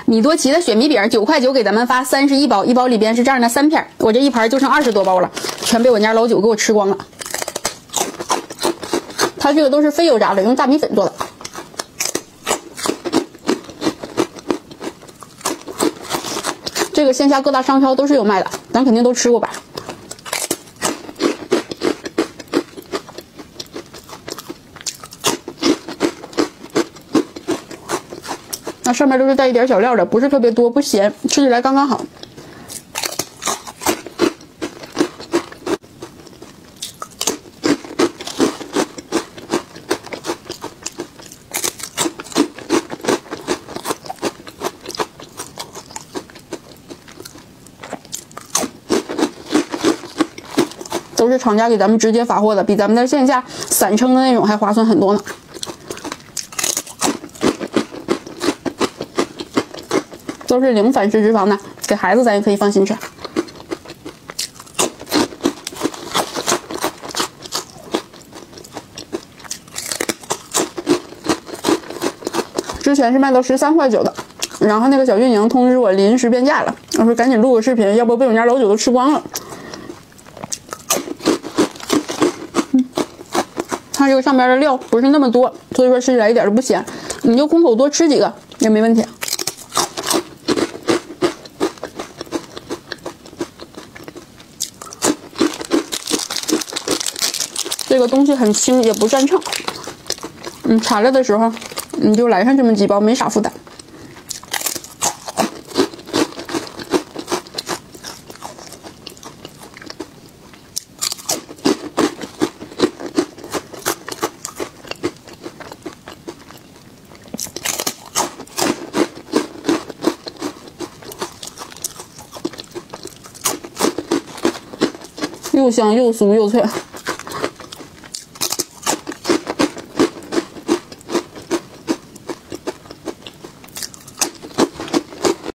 米多奇的雪米饼9.9块给咱们发31包，一包里边是这样的3片，我这一盘就剩20多包了，全被我家老九给我吃光了。它这个都是非油炸的，用大米粉做的。这个线下各大商超都是有卖的，咱肯定都吃过吧。那上面都是带一点小料的，不是特别多，不咸，吃起来刚刚好。都是厂家给咱们直接发货的，比咱们在线下散称的那种还划算很多呢。都是零反式脂肪的，给孩子咱也可以放心吃。之前是卖到13.9块的，然后那个小运营通知我临时变价了，我说赶紧录个视频，要不被我家老九都吃光了。它这个上边的料不是那么多，所以说吃起来一点都不咸，你就空口多吃几个也没问题。这个东西很轻，也不占秤，馋了的时候你就来上这么几包，没啥负担。又香又酥又脆。